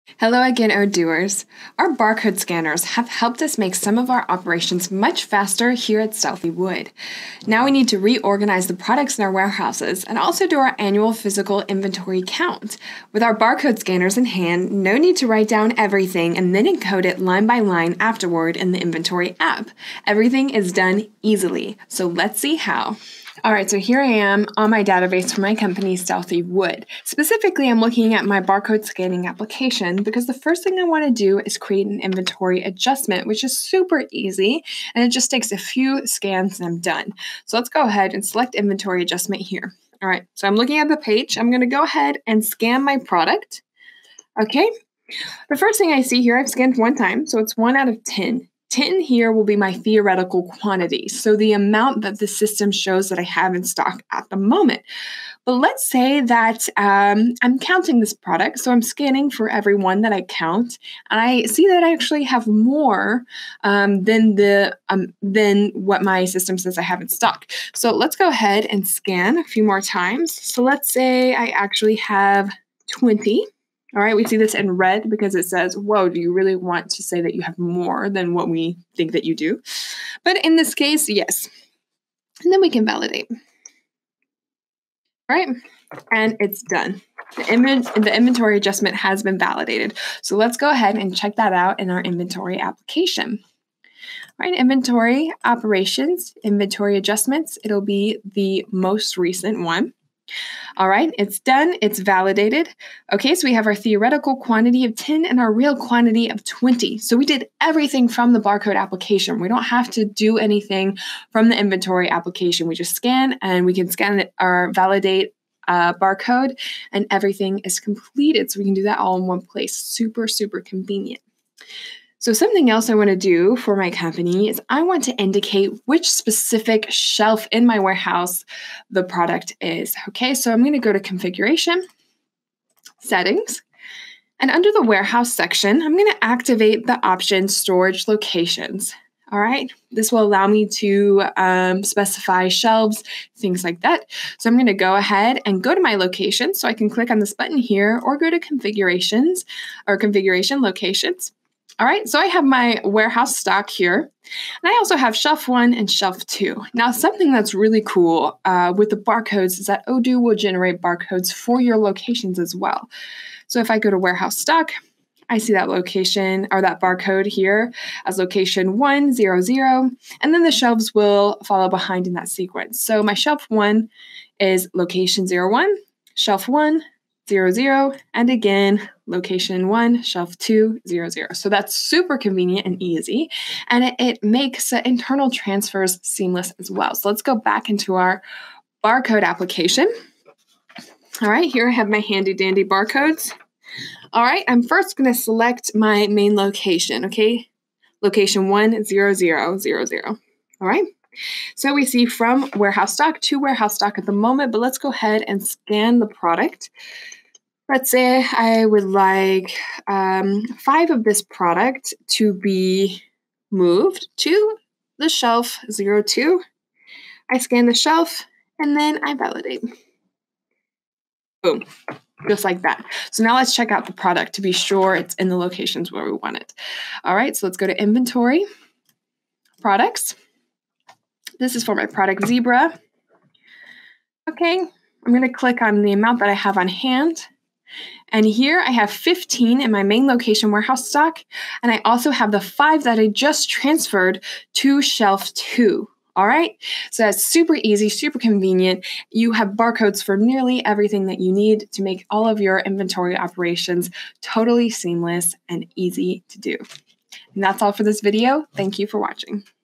Hello again, Odooers. Our barcode scanners have helped us make some of our operations much faster here at Stealthy Wood. Now we need to reorganize the products in our warehouses and also do our annual physical inventory count. With our barcode scanners in hand, no need to write down everything and then encode it line by line afterward in the inventory app. Everything is done easily, so let's see how. Alright, so here I am on my database for my company, Stealthy Wood. Specifically, I'm looking at my barcode scanning application because the first thing I want to do is create an inventory adjustment, which is super easy, and it just takes a few scans and I'm done. So let's go ahead and select inventory adjustment here. Alright, so I'm looking at the page. I'm going to go ahead and scan my product. Okay, the first thing I see here, I've scanned one time, so it's 1 out of 10. 10 here will be my theoretical quantity, so the amount that the system shows that I have in stock at the moment. But let's say that I'm counting this product, so I'm scanning for every one that I count, and I see that I actually have more than what my system says I have in stock. So let's go ahead and scan a few more times. So let's say I actually have 20. All right, we see this in red because it says, whoa, do you really want to say that you have more than what we think that you do? But in this case, yes. And then we can validate. All right, and it's done. The inventory adjustment has been validated. So let's go ahead and check that out in our inventory application. All right, inventory operations, inventory adjustments. It'll be the most recent one. All right, it's done, it's validated. Okay, so we have our theoretical quantity of 10 and our real quantity of 20. So we did everything from the barcode application. We don't have to do anything from the inventory application. We just scan and we can scan it or validate barcode and everything is completed. So we can do that all in one place. Super, super convenient. So something else I want to do for my company is I want to indicate which specific shelf in my warehouse the product is. Okay, so I'm going to go to Configuration, Settings, and under the Warehouse section, I'm going to activate the option Storage Locations. All right, this will allow me to specify shelves, things like that. So I'm going to go ahead and go to my location. So I can click on this button here or go to Configurations or Configuration Locations. All right, so I have my warehouse stock here, and I also have shelf 1 and shelf 2. Now, something that's really cool with the barcodes is that Odoo will generate barcodes for your locations as well. So if I go to warehouse stock, I see that location or that barcode here as location 100, and then the shelves will follow behind in that sequence. So my shelf 1 is location 01, shelf 1, 00, and again, location 1, shelf 2, 00. So that's super convenient and easy, and it makes internal transfers seamless as well. So let's go back into our barcode application. All right, here I have my handy dandy barcodes. All right, I'm first going to select my main location, okay? Location 10000. All right. So we see from warehouse stock to warehouse stock at the moment, but let's go ahead and scan the product. Let's say I would like 5 of this product to be moved to the shelf 02. I scan the shelf and then I validate. Boom, just like that. So now let's check out the product to be sure it's in the locations where we want it. All right, so let's go to Inventory, Products. This is for my product Zebra. Okay, I'm going to click on the amount that I have on hand. And here I have 15 in my main location warehouse stock, and I also have the 5 that I just transferred to shelf 2. All right, so that's super easy, super convenient. You have barcodes for nearly everything that you need to make all of your inventory operations totally seamless and easy to do. And that's all for this video. Thank you for watching.